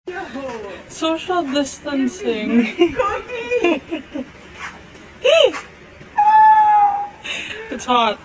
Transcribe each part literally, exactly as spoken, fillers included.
Social distancing. It's hot.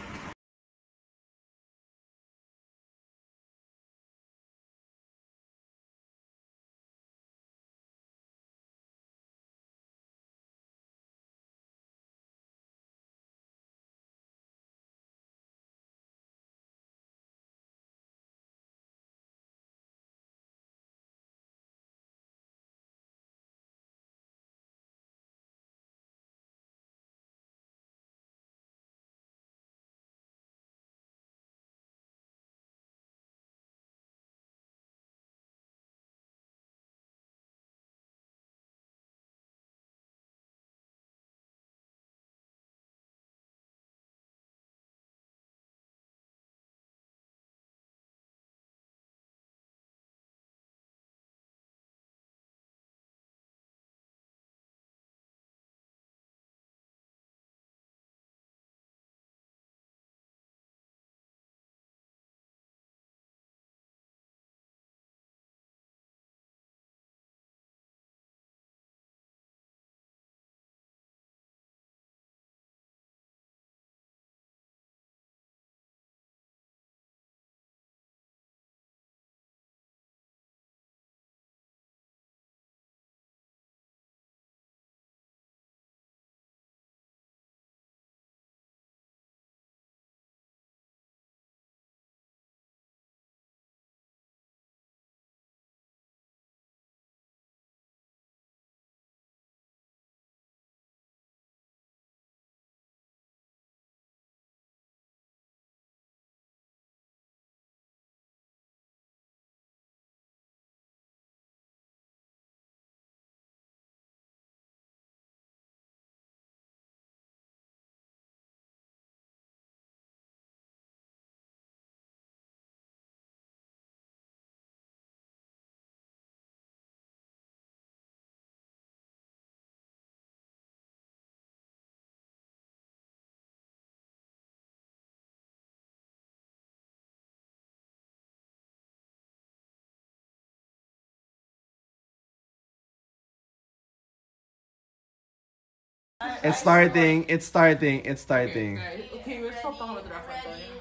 It's starting, it's starting, it's starting. Okay, okay, we'll stop talking about the draft, Antonio.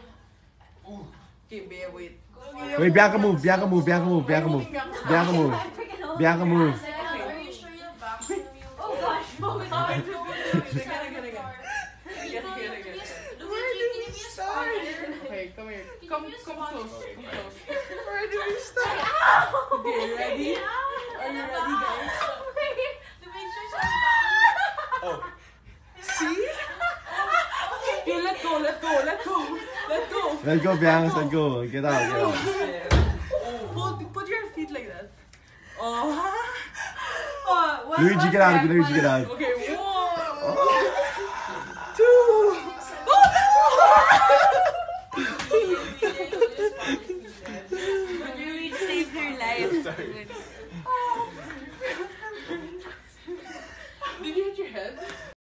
Okay, bear, wait. Wait, Bianca move, Bianca move, Bianca move, Bianca move. Bianca move. Bianca move. Are you sure you have vaccine on you? Oh gosh, oh gosh. Again, again, again, again. Again, again, again. Okay, come here. Come, come close. Come close. Where do we start? Okay, ready? Are you ready, guys? To make sure she's vaccine. Oh. See? Okay, let go, let go, let go, let go. Let go, Bianca, let go. Get out, get out. Put, put your feet like that. Oh. Oh, what, Luigi, what get out, the- Luigi, get out. Okay, one, two. Luigi saved her life. Sorry. Did you hit your head?